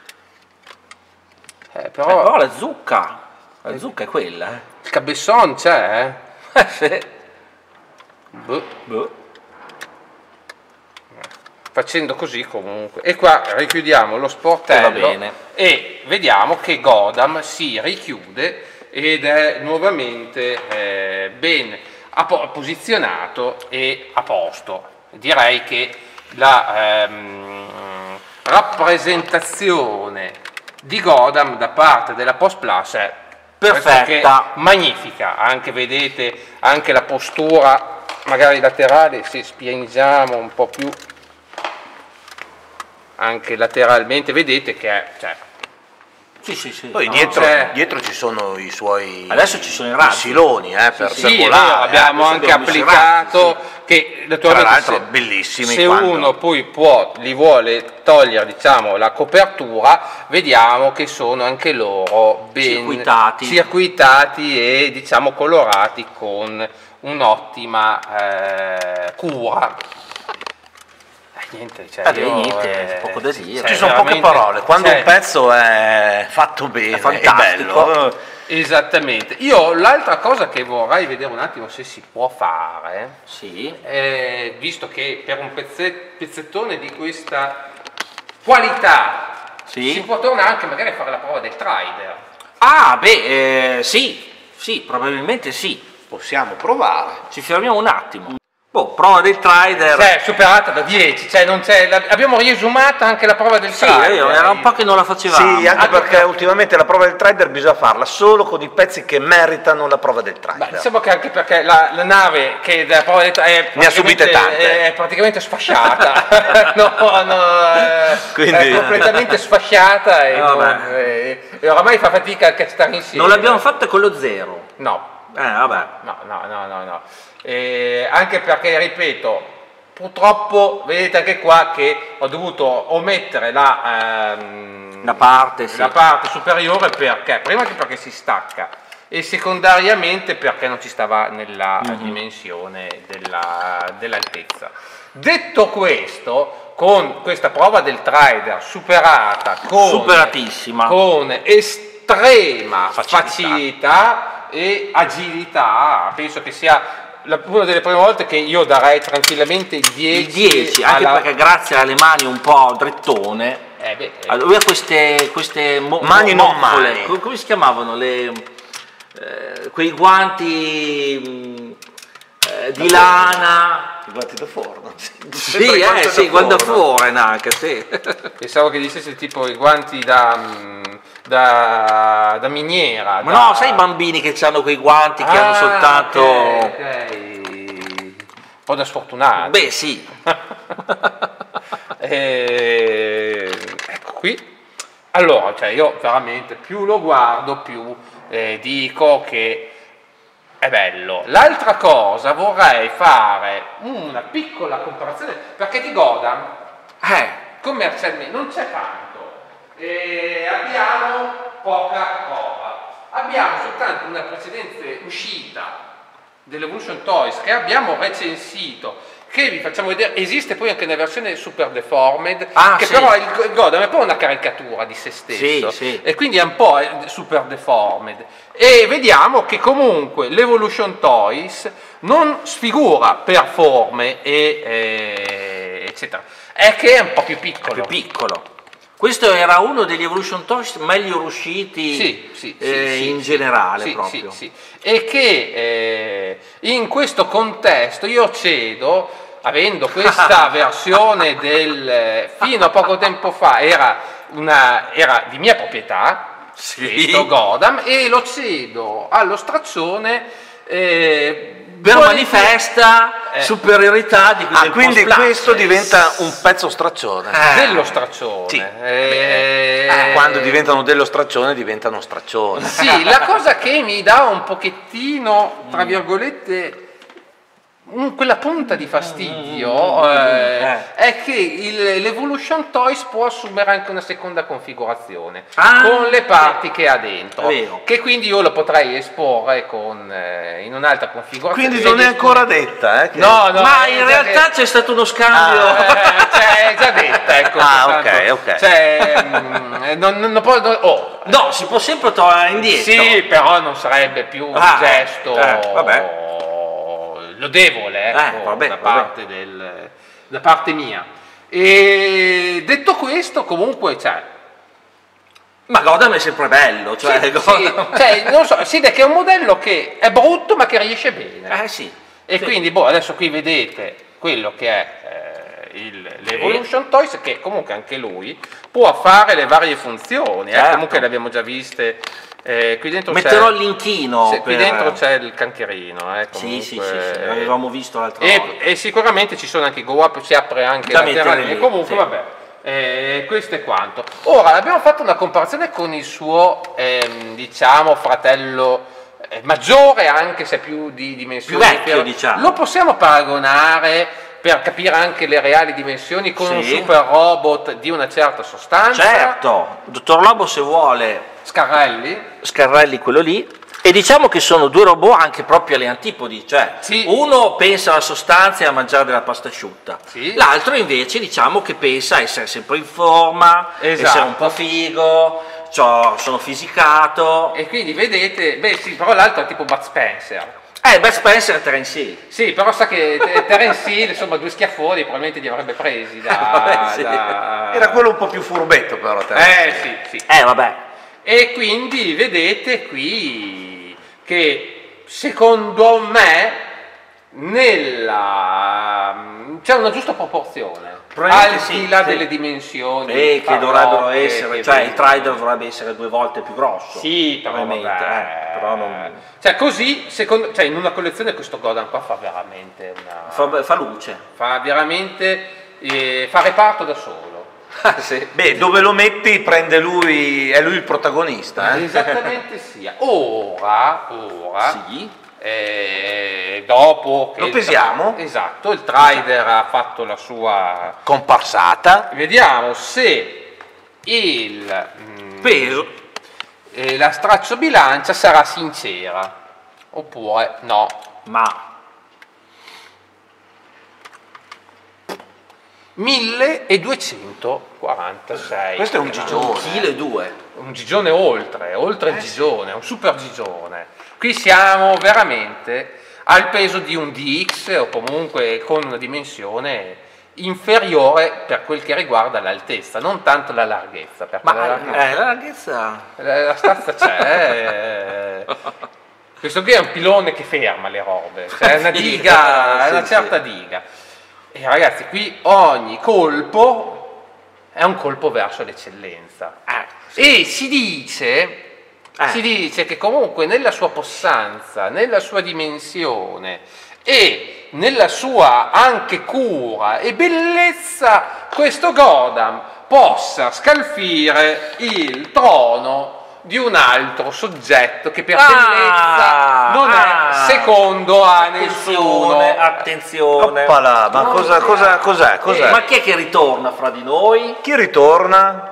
Eh, Eh, però però la zucca, la zucca è quella. eh. il cabesson c'è, eh? Sì. Boh. Boh. Facendo così comunque, e qua richiudiamo lo sportello Va bene. e vediamo che Godam si richiude ed è nuovamente eh, ben a po- posizionato e a posto. Direi che la ehm, rappresentazione di Godam da parte della Post Plus è Perfetta. pressoché magnifica, anche vedete anche la postura magari laterali, se spingiamo un po' più anche lateralmente, vedete che è, cioè, Sì, sì, sì. Poi no, dietro, cioè- dietro ci sono i suoi Adesso ci sono i razzi. siloni eh, per, sì, per è vero, volare. abbiamo adesso anche abbiamo messo i applicato razzi, che Tra naturalmente l'altro se- bellissimi. se quando- uno poi può, li vuole togliere, diciamo, la copertura, vediamo che sono anche loro ben Circuitati. circuitati e diciamo colorati con un'ottima eh, cura. Eh, niente, cioè, Vabbè, io, niente, eh, poco da dire. cioè, Ci sono poche veramente- parole, quando cioè, un pezzo è fatto bene, È fantastico. bello. esattamente. Io l'altra cosa che vorrei vedere un attimo se si può fare, Sì. eh, visto che per un pezze- pezzettone di questa qualità Sì. si può tornare anche magari a fare la prova del Trider. Ah, beh, eh, sì, sì, probabilmente sì. Possiamo provare. Ci fermiamo un attimo. Boh, prova del Trider. Cioè, superata da dieci, cioè non c'è, la- abbiamo riesumata anche la prova del Sì, Trider. io- era un po' che non la facevamo. Sì, anche anche perché perché- ultimamente la prova del Trider bisogna farla solo con i pezzi che meritano la prova del Beh, Trider. diciamo che anche perché la, la nave che della prova del Trider è Ne ha subite praticamente- tante. è praticamente sfasciata. no, no, eh, Quindi- è completamente sfasciata e, Eh, non- vabbè. e- e oramai fa fatica anche a stare insieme. Non l'abbiamo fatta con lo zero. No, Eh, vabbè. no, no, no, no, no. Eh, anche perché, ripeto, purtroppo vedete anche qua che ho dovuto omettere la, ehm, La parte, sì. la parte superiore perché, prima che perché si stacca e secondariamente perché non ci stava nella Mhm. dimensione della- dell'altezza. Detto questo, con questa prova del Trider superata con, Superatissima. con estrema Facilità. facilità e agilità, penso che sia la- una delle prime volte che io darei tranquillamente il dieci. Il dieci, anche alla- perché grazie alle mani un po' drittone. eh beh, eh, Aveva queste, queste mo- Mani mo- non moccole. mani. Co- come si chiamavano le, eh, quei guanti mh, eh, di lana? I guanti da forno. Sì, eh, sì, guardafuori anche, sì. pensavo che dicesse tipo i guanti da, mm, da, da miniera. Ma da- no, sai i bambini che hanno quei guanti che hanno Ah, soltanto... ok, ok. Un po' da sfortunati. Beh, sì. Eh, ecco qui. Allora, cioè io veramente più lo guardo più eh, dico che è bello. L'altra cosa vorrei fare una piccola comparazione perché di Godam Eh, commercialmente non c'è tanto. Eh, abbiamo poca roba. Abbiamo soltanto una precedente uscita dell'Evolution Toys che abbiamo recensito, che vi facciamo vedere, esiste poi anche nella versione super deformed, Ah, che sì. però il il Godam è un po' una caricatura di se stesso, Sì, sì. e quindi è un po' eh, super deformed. E vediamo che comunque l'Evolution Toys non sfigura per forme e eh, eccetera, è che è un po' più piccolo. più piccolo. Questo era uno degli Evolution Toys meglio riusciti Sì, sì, sì, eh, sì, in sì, generale sì, proprio. sì, sì. E che eh, in questo contesto io cedo, avendo questa versione del fino a poco tempo fa era, una, era di mia proprietà, Sì. questo Godam, e lo cedo allo straccione eh, Per volentieri- manifesta Eh. superiorità di Ah, del quindi post-plus. questo diventa un pezzo straccione. Eh. dello straccione. Sì. Eh, Eh, Quando diventano dello straccione diventano straccione. Sì, la cosa che mi dà un pochettino, tra virgolette, un- quella punta di fastidio eh, eh. è che il- l'Evolution Toys può assumere anche una seconda configurazione Ah, con le parti che ha dentro, è vero. che quindi io lo potrei esporre con, eh, in un'altra configurazione. Quindi non è ancora detta, eh? che- No, no, Ma è in già realtà che- c'è stato uno scambio. Ah, cioè, è già detta, ecco. Ah, soltanto. ok, ok. Cioè, mm, non, non, non può- non- oh, No, si può sempre tornare indietro. sì, però non sarebbe più Ah, un gesto eh, vabbè. lodevole, ecco, Eh, vabbè, da, vabbè. parte del- da parte mia. E detto questo, comunque, cioè, Ma Godam è sempre bello, cioè, sì, Godam- sì, cioè, non so, si vede che è un modello che è brutto ma che riesce bene. Eh sì. E sì. quindi, boh, adesso qui vedete quello che è eh, il, l'Evolution Toys, che comunque anche lui può fare le varie funzioni, Certo. eh, comunque le abbiamo già viste. Eh, qui dentro Metterò c'è, il linkino. se- qui per- dentro c'è il cancherino, eh, Sì, sì, sì, comunque, sì, eh, l'avevamo visto l'altra e, volta. e sicuramente ci sono anche i go up, si apre anche Da la mettere terrazina. lì, Comunque sì. vabbè, eh, questo è quanto. Ora abbiamo fatto una comparazione con il suo ehm, diciamo fratello eh, maggiore, anche se più di dimensioni Più vecchio, per- diciamo. Lo possiamo paragonare per capire anche le reali dimensioni con un Sì. super robot di una certa sostanza? Certo, dottor Lobo se vuole Scarrelli? Scarrelli quello lì, e diciamo che sono due robot anche proprio alle antipodi, cioè Sì. uno pensa alla sostanza e a mangiare della pasta asciutta, Sì. l'altro invece diciamo che pensa a essere sempre in forma, Esatto. essere un po' figo, c'ho- sono fisicato. E quindi vedete, beh sì, però l'altro è tipo Bud Spencer. Eh, Bud Spencer e Terence Hill. Sì, però sa che Te- Terence Hill, insomma, due schiaffoni probabilmente li avrebbe presi da... Vabbè, sì. da- Era quello un po' più furbetto però. te. Eh sì, sì. Eh, vabbè. E quindi vedete qui che secondo me nella c'è una giusta proporzione, al Probabilmente sì, di là sì. delle dimensioni. E che dovrebbero farlocche, essere, che cioè il vengono. Trider dovrebbe essere due volte più grosso. Sì, però, probabilmente, vabbè. eh, però non... Cioè così, secondo, cioè in una collezione questo Godan qua fa veramente una... fa, fa luce. fa veramente... eh, fa reparto da solo. Ah, sì. Beh, dove lo metti prende lui, è lui il protagonista. Eh? Esattamente sia. Ora, ora, Sì. eh, dopo che Lo il pesiamo? tra- esatto, il Trider ha fatto la sua... Comparsata. Vediamo se il... mm, Peso. eh, la straccio bilancia sarà sincera oppure no. Ma milleduecentoquarantasei. Questo è un grammi. gigione. chilo e due. Un gigione oltre, oltre il gigione, un super gigione. Qui siamo veramente al peso di un D X o comunque con una dimensione inferiore per quel che riguarda l'altezza, non tanto la larghezza, perché Ma la, larghezza, eh, la larghezza. la, la stazza c'è. eh. Questo qui è un pilone che ferma le robe, cioè è una Sì, diga, è sì, una sì. certa diga. E ragazzi, qui ogni colpo è un colpo verso l'eccellenza. E si dice, Eh. si dice che comunque nella sua possanza, nella sua dimensione e nella sua anche cura e bellezza, questo Godam possa scalfire il trono di un altro soggetto che per Ah, bellezza non ah. è secondo a nessuno. Attenzione, attenzione. Oppala, ma cosa, cosa, cos'è? Cos'è? Eh, ma chi è che ritorna fra di noi? Chi ritorna?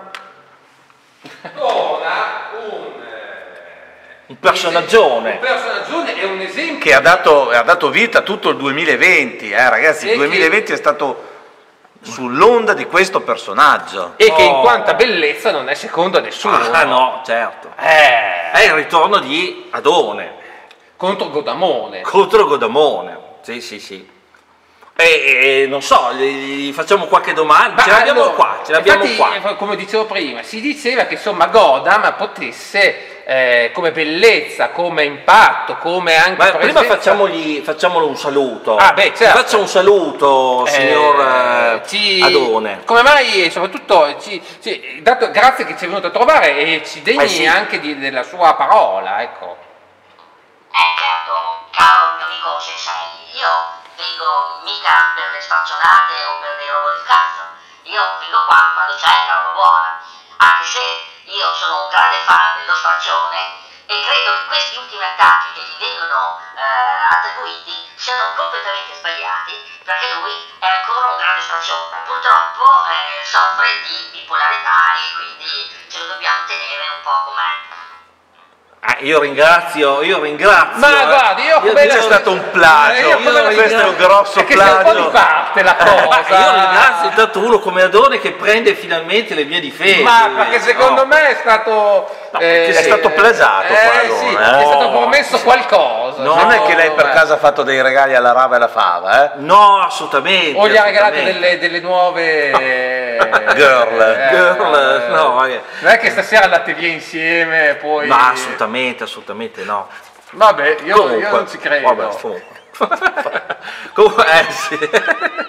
Dona un, Un personaggione. un personaggione è un esempio Che ha dato, ha dato vita a tutto il duemilaventi, eh, ragazzi, E il duemilaventi è stato sull'onda di questo personaggio. e che in Oh. quanto a bellezza non è secondo a nessuno. Ah no, certo. Eh, È il ritorno di Adone contro Godamone. contro Godamone. Sì, sì, sì. E, e non so, gli, gli facciamo qualche domanda. Ce Ma l'abbiamo allora, qua, ce l'abbiamo infatti, qua. eh, come dicevo prima, si diceva che insomma Godam potesse eh, come bellezza, come impatto, come anche Ma prima presenza- facciamogli, facciamolo un saluto. Ah, beh, certo. Faccia un saluto, Eh, signor eh, ci- Adone. Come mai, e soprattutto, ci, ci- dato- grazie che ci è venuto a trovare e ci degni Eh, sì. anche di- della sua parola, ecco. Eh certo, caro mio amico Sensei, io vengo mica per le staccionate o per dei robo del cazzo, io vengo qua quando c'è la roba buona, anche se io sono un grande fan dello straccione e credo che questi ultimi attacchi che gli vengono eh, attribuiti siano completamente sbagliati, perché lui è ancora un grande straccione, purtroppo eh, soffre di bipolarità e quindi ce lo dobbiamo tenere un po' com'è. Ah, io ringrazio, io ringrazio. Ma eh. guardi, io come C'è la- stato un plagio, Eh, io come la- questo è un grosso è che sia un po' di plagio. parte la Ma cosa. io ringrazio intanto uno come Adone che prende finalmente le mie difese. Ma perché secondo No. me è stato perché è eh, stato plagiato eh, qua, sì, allora, eh. è stato promesso qualcosa. Non è che lei per secondo me. caso ha fatto dei regali alla rava e alla fava, eh? No, assolutamente. O gli ha regalato assolutamente. delle, delle nuove Girl. eh, Girl, no, magari. non è che stasera andate via insieme poi. Ma assolutamente, assolutamente no. Vabbè, io, Comunque, io non ci credo. Vabbè, comunque. Comunque, eh sì.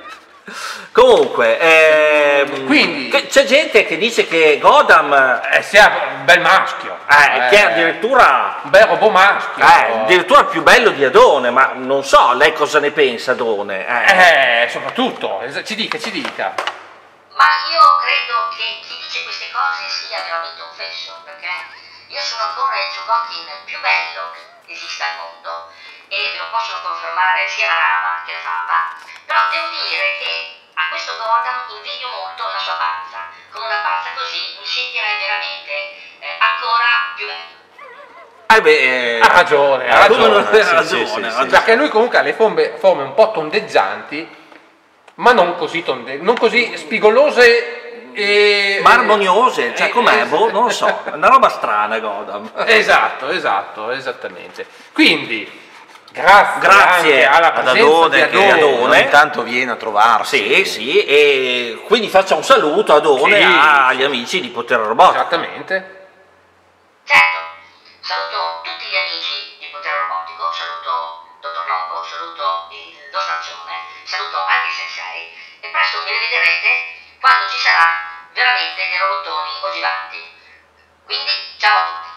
Comunque, ehm, Quindi- che- c'è gente che dice che Godam Eh, sia un bel maschio. eh, che è addirittura un bel robot maschio. eh, addirittura più bello di Adone, ma non so, lei cosa ne pensa Adone? Eh. Eh, soprattutto, es- ci dica, ci dica. Ma io credo che chi dice queste cose sia veramente un fesso, perché io sono ancora il Chocokin più bello che esista al mondo e ve lo possono confermare sia la Rama che la Fava, però devo dire che a questo Godam invidio molto la sua panza. Con una panza così mi sentirei veramente eh, ancora più bello. Eh beh, eh, Ha ragione, ha come ragione. non ha sì, ragione, sì, sì, ha sì. ragione. Perché lui comunque ha le forme, forme un po' tondeggianti, ma non così tonde, non così spigolose e... Ma armoniose, cioè eh, com'è? eh, Boh, non lo so, è una roba strana Godam. Esatto, esatto, esattamente. Quindi, grazie, Grazie anche alla ad presenza Adone di che Adone. Adone- Intanto viene a trovarsi. Sì, sì, e quindi faccia un saluto ad Adone Sì, agli sì. amici di Potere Robotico. Esattamente. Certo, saluto tutti gli amici di Potere Robotico, saluto Dottor Longo, saluto il, lo Stanzione, saluto anche il Sensei e presto mi rivedrete quando ci sarà veramente dei robottoni ogivanti. Quindi ciao a tutti.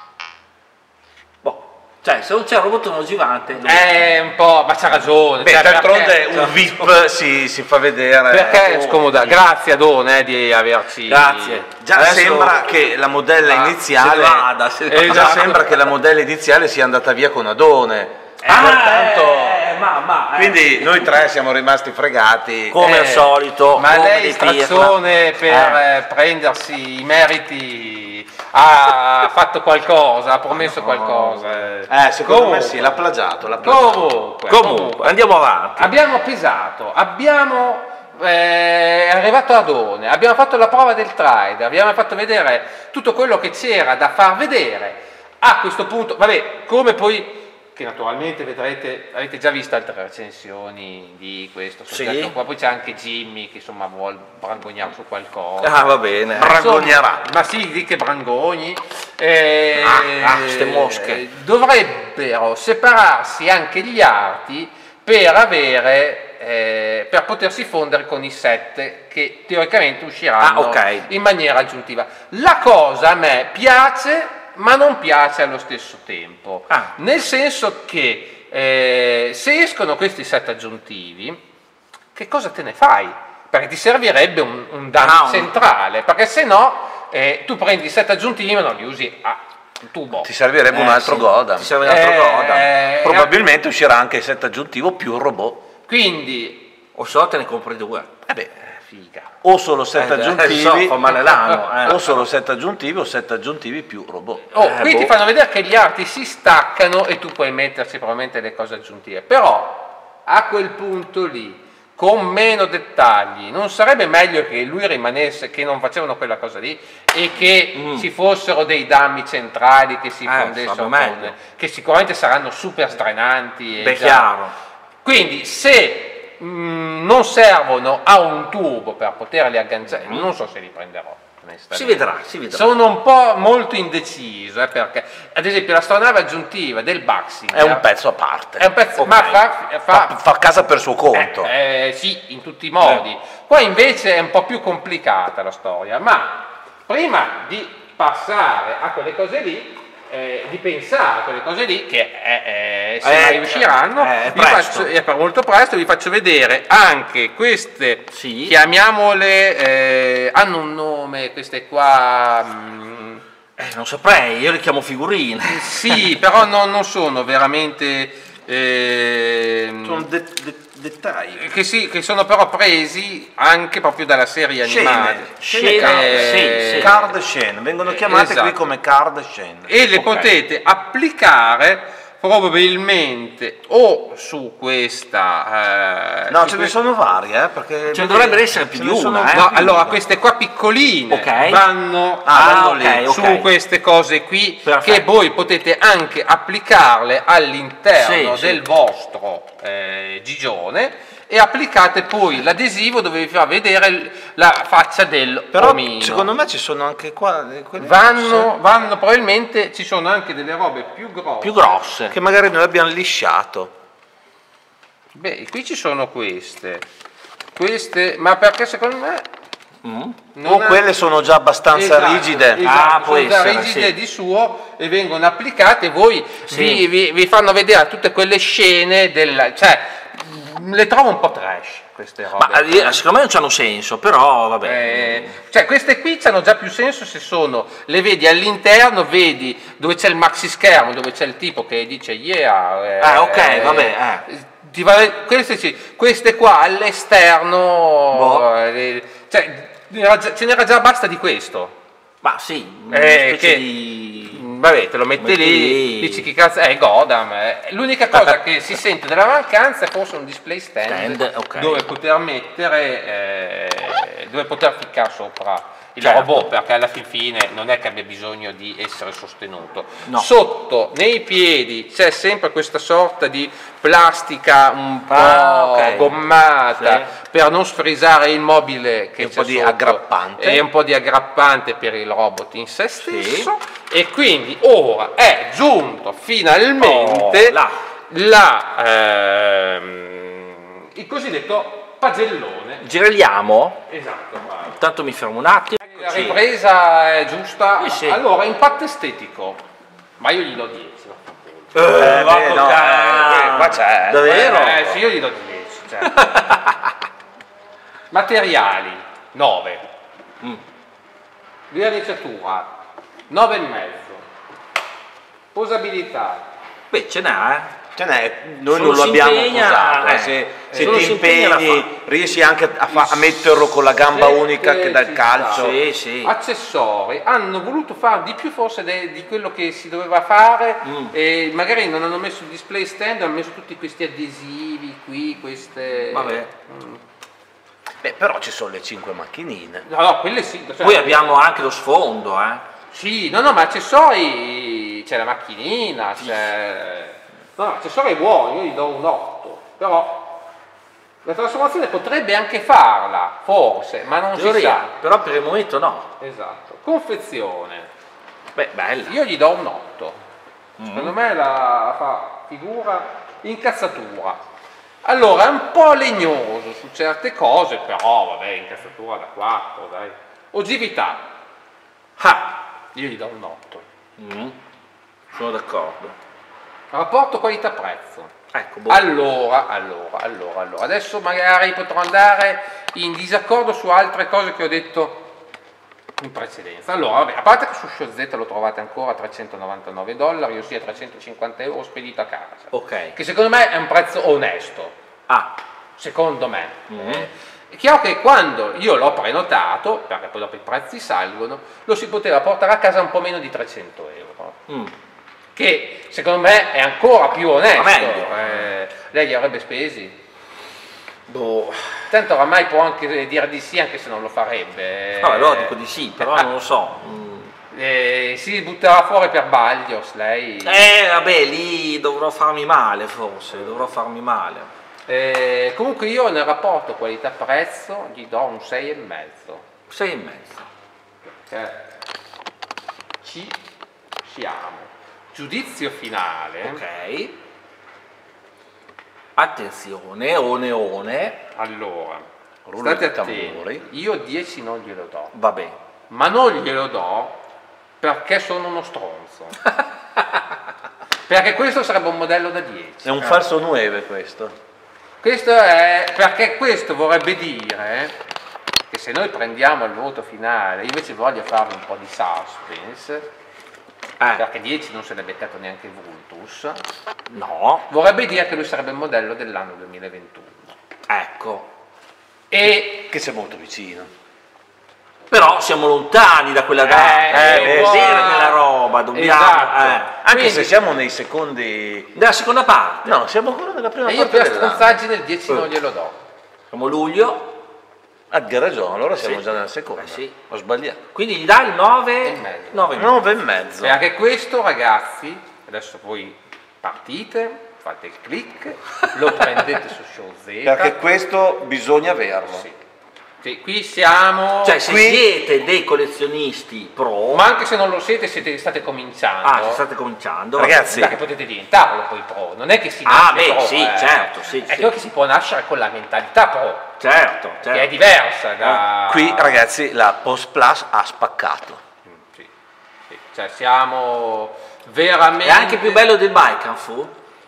Boh, cioè, se non c'è il robottone gigante, lui- È un po', ma c'ha ragione. Beh, cioè, d'altronde perché- un V I P si, si fa vedere. Perché è Oh, scomoda. Grazie Adone eh, di averci. Grazie. Già Adesso- sembra che la modella Ah, iniziale se ne vada, se ne Eh, vada. già sembra che la modella iniziale sia andata via con Adone. Ah, Pertanto, eh, ma, ma, eh. quindi noi tre siamo rimasti fregati. come al Eh, solito, Ma come lei dei pirla. strazzone per Eh. eh, prendersi i meriti ha fatto qualcosa, ha promesso qualcosa. Eh, secondo me sì, l'ha plagiato, l'ha plagiato. Comunque, Comunque, andiamo avanti. abbiamo pesato, abbiamo eh, è arrivato Adone, abbiamo fatto la prova del trade, abbiamo fatto vedere tutto quello che c'era da far vedere. A questo punto, vabbè, come poi che naturalmente vedrete, avete già visto altre recensioni di questo soggetto Sì. qua, poi c'è anche Jimmy che insomma vuole brangognare su qualcosa. Ah, va bene. Brangognerà. Insomma, ma sì, di che brangogni. Eh, Ah, ah, ste mosche. eh, Dovrebbero separarsi anche gli arti per avere, eh, per potersi fondere con i set che teoricamente usciranno Ah, ok. in maniera aggiuntiva. La cosa a me piace, ma non piace allo stesso tempo. Ah. Nel senso che eh, se escono questi set aggiuntivi, che cosa te ne fai? Perché ti servirebbe un, un dummy Ah, un- centrale, perché se no eh, tu prendi i set aggiuntivi ma non li usi a tubo. Ti servirebbe un Eh, altro sì. Godam. Ti serve un altro Eh, Godam. eh, Probabilmente uscirà anche il set aggiuntivo più robot. Quindi, O se no te ne compri due. Eh beh, figa. o solo set Eh, aggiuntivi, so, fa male l'anno. eh. o solo set aggiuntivi o set aggiuntivi più robot. Oh, Eh, qui ti boh. fanno vedere che gli arti si staccano e tu puoi metterci probabilmente le cose aggiuntive. Però a quel punto lì, con meno dettagli, non sarebbe meglio che lui rimanesse, che non facevano quella cosa lì e che Mm. ci fossero dei dammi centrali che si Eh, fondessero sarebbe con, meglio. che sicuramente saranno super strenanti. e Beh, già- chiaro. Quindi se mh, non servono a un tubo per poterli agganciare, non so se li prenderò. onestamente. Si vedrà, si vedrà. Sono un po' molto indeciso, eh, perché ad esempio l'astronave aggiuntiva del Baxing È un pezzo a parte. è un pezzo, Ok. ma fa, fa- Fa, fa casa per suo conto. eh, eh, sì, in tutti i modi. Qua invece è un po' più complicata la storia, ma prima di passare a quelle cose lì, eh, di pensare a quelle cose lì, che eh, eh, se Eh, mai usciranno, eh, è vi presto. faccio, è per molto presto, vi faccio vedere anche queste, Sì. chiamiamole, eh, hanno un nome, queste qua... mm, Eh, non saprei, io le chiamo figurine. sì, però no- non sono veramente... ehm, Sono de- de- dettagli. che, sì, che sono però presi anche proprio dalla serie animata. Scene, Scene, Eh, sì, sì. card scene, vengono chiamate Esatto. qui come card scene. E le Ok. potete applicare probabilmente o su questa... eh, No, su ce ne que- sono varie, eh, perché... Ce ne dovrebbero essere più ce di ne sono una, eh. più No, di allora una. queste qua piccoline Ok. vanno, Ah, Ah, vanno ok, lì. ok. su queste cose qui Perfetto. che voi potete anche applicarle all'interno Sì, del sì. vostro eh, gigione e applicate poi l'adesivo dove vi fa vedere il- la faccia del Però omino. secondo me ci sono anche qua... eh, quelle- vanno, vanno probabilmente, ci sono anche delle robe più grosse. Più grosse. Che magari noi abbiamo lisciato. Beh, qui ci sono queste. queste, ma perché secondo me Mm. non O ha- quelle sono già abbastanza Esatto, rigide. esatto, Ah, può sono già essere, rigide sì. di suo e vengono applicate. Voi Sì. vi, vi- vi fanno vedere tutte quelle scene del, cioè le trovo un po' trash queste robe. Ma eh, secondo me non c'hanno senso, però vabbè. Eh, cioè queste qui hanno già più senso se sono, le vedi all'interno, vedi dove c'è il maxi schermo, dove c'è il tipo che dice yeah. eh, Ah, ok, vabbè, eh, ti va- queste, sì, queste qua all'esterno, Boh. eh, cioè, n'era già- ce n'era già basta di questo. Ma sì, una Eh, specie che- di... Vabbè, te lo metti Metti lì, lì. dici che cazzo è Godam. eh. L'unica cosa che si sente della mancanza è forse un display stand, Stand, ok. dove poter mettere, eh, dove poter ficcare sopra il Certo. robot, perché alla fin fine non è che abbia bisogno di essere sostenuto. No. Sotto, nei piedi, c'è sempre questa sorta di plastica un po' Ah, ok. gommata Sì. per non sfrisare il mobile che E un c'è po' di sotto. aggrappante. E un po' di aggrappante per il robot in sé stesso. Sì. E quindi ora è giunto finalmente Oh, là. la, ehm, il cosiddetto pagellone. Girelliamo? Esatto, bravo. Intanto mi fermo un attimo. La ripresa è giusta. Sì, sì. Allora, impatto estetico, ma io gli do dieci. Eh, Eh, va beh, col no, cazzo. eh, qua c'è. Davvero? Eh, sì, io gli do dieci. Cioè. Materiali, nove. Mm. Verniciatura, nove e mezzo. Posabilità, Beh, ce n'ha, eh. Ce n'è, noi Solo non lo si abbiamo impegna, usato. eh, eh, Se, se solo ti si impegna la impegni, riesci anche a, fa- a metterlo con la gamba Sì, unica che dà il ci calcio. Sì, sì. accessori, hanno voluto fare di più forse de- di quello che si doveva fare Mm. e magari non hanno messo il display stand, hanno messo tutti questi adesivi qui, queste... Vabbè. Beh, però ci sono le cinque macchinine. No, no, quelle sì. cioè- Poi abbiamo anche lo sfondo, eh. Sì, no, no, ma accessori, c'è la macchinina, c'è... No, accessori buoni, io gli do un otto, però la trasformazione potrebbe anche farla, forse, ma non si Teoria, sa. però per il momento no. Esatto. Confezione, Beh, bella. io gli do un otto. Mm. Secondo me la fa figura incazzatura. Allora, è un po' legnoso su certe cose, però vabbè, incazzatura da quattro, dai. Ogività, ah, io gli do un otto. Mm. Sono d'accordo. Rapporto qualità-prezzo. Ecco, boh. Allora, allora, allora, allora, adesso magari potrò andare in disaccordo su altre cose che ho detto in precedenza. Allora, vabbè, a parte che su ShowZ lo trovate ancora a trecentonovantanove dollari, ossia trecentocinquanta euro spedito a casa. Ok. Che secondo me è un prezzo onesto, Ah, secondo me. Mhm. Eh, è chiaro che quando io l'ho prenotato, perché poi dopo i prezzi salgono, lo si poteva portare a casa un po' meno di trecento euro. mm. Che secondo me è ancora più onesto. Ma meglio. Eh, lei li avrebbe spesi? Boh. Tanto oramai può anche dire di sì anche se non lo farebbe. No, allora dico di sì, però non lo so. Mm. Eh, si butterà fuori per Baglios, lei. Eh, vabbè, lì dovrò farmi male forse, dovrò farmi male. Eh, comunque io nel rapporto qualità-prezzo gli do un sei e mezzo. Sei e mezzo. Perché ci siamo. Giudizio finale. Ok. Attenzione, one one. Allora, Rullo state di tamburi. attenti. Io dieci non glielo do. Vabbè. Ma non glielo do perché sono uno stronzo. Perché questo sarebbe un modello da dieci. È un falso nove questo. Questo è perché questo vorrebbe dire che se noi prendiamo il voto finale, io invece voglio farvi un po' di suspense, Eh, perché dieci non se l'è beccato neanche Vultus, no. vorrebbe dire che lui sarebbe il modello dell'anno duemilaventuno. Ecco. E Che sei molto vicino. Però siamo lontani da quella data. Eh, Eh, eh, vuol dire qua- quella roba, dobbiamo. Esatto. eh. Anche Quindi- se siamo nei secondi. Nella seconda parte. No, siamo ancora nella prima e io parte per dell'anno. stronzaggine il dieci non glielo do. Siamo luglio. Ah, che ragione, allora siamo Sì. già nella seconda. Eh, sì. Ho sbagliato. Quindi gli dai il nove E mezzo. nove e mezzo. nove e mezzo. E anche questo, ragazzi, adesso voi partite, fate il click, lo prendete su ShowZ. Perché questo bisogna averlo. Sì. Sì, qui siamo. Cioè, se Qui- siete dei collezionisti pro, Ma anche se non lo siete, siete, state cominciando. ah, se state cominciando, Ragazzi, Perché potete diventarlo poi pro, non è che si Ah, nasce beh, pro, sì, eh. certo, sì, È sì. chiaro che si può nascere con la mentalità pro. Certo, certo. che è diversa da... Qui ragazzi la Post Plus ha spaccato. Sì, sì, cioè siamo veramente... È anche più bello del Baikan Fu?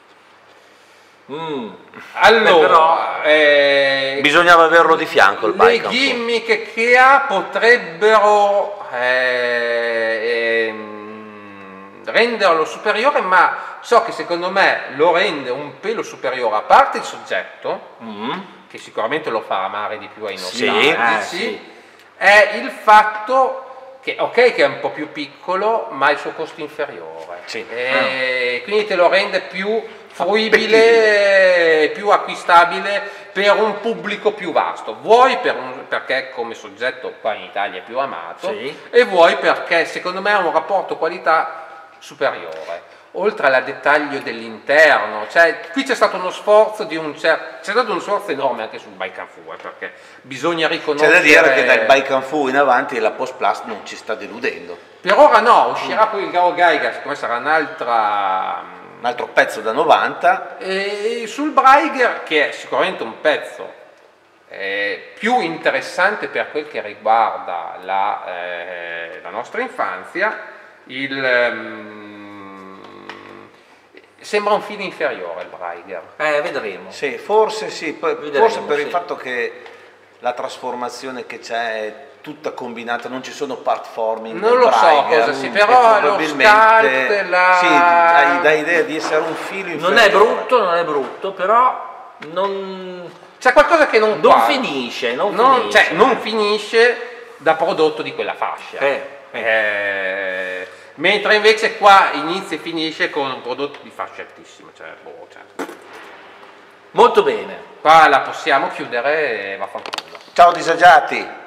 Mm. Allora, Beh, però... eh, Bisognava averlo di fianco il le Baikan Fu. gimmick che ha potrebbero eh, ehm, renderlo superiore, ma so che secondo me lo rende un pelo superiore, a parte il soggetto, Mm. che sicuramente lo fa amare di più ai Sì, nostalgici, eh, sì. è il fatto che, ok, che è un po' più piccolo, ma il suo costo inferiore. Sì. E quindi te lo rende più fruibile, più acquistabile per un pubblico più vasto. Vuoi per un- perché come soggetto qua in Italia è più amato, Sì. e vuoi perché secondo me ha un rapporto qualità superiore. Oltre al dettaglio dell'interno, cioè qui c'è stato uno sforzo di un certo, c'è stato uno sforzo enorme anche sul Baikan Fu, eh, perché bisogna C'è riconoscere. da dire che dal Baikan Fu in avanti la Post Plus non ci sta deludendo. Per ora no, uscirà poi il Gao Geiger, secondo me sarà un'altra. Un altro pezzo da novanta. E sul Braiger, che è sicuramente un pezzo eh, più interessante per quel che riguarda la, eh, la nostra infanzia, il, ehm, sembra un filo inferiore il Braiger. Eh, vedremo. Sì, forse sì, poi- Vedremo, forse per il sì. fatto che la trasformazione che c'è è tutta combinata, non ci sono part forming. Non nel lo so Braiger, cosa sia, mm, però e lo probabilmente- sculpt, la- Sì, dai, dà idea di essere un filo inferiore. Non è brutto, non è brutto, però non, C'è qualcosa che non, non quadra. finisce, non, non, finisce. cioè, non finisce da prodotto di quella fascia. Eh, eh. Eh, mentre invece qua inizia e finisce con un prodotto di fascia altissima. Cioè, boh, cioè. Molto bene. Qua la possiamo chiudere e vaffanculo. Ciao disagiati!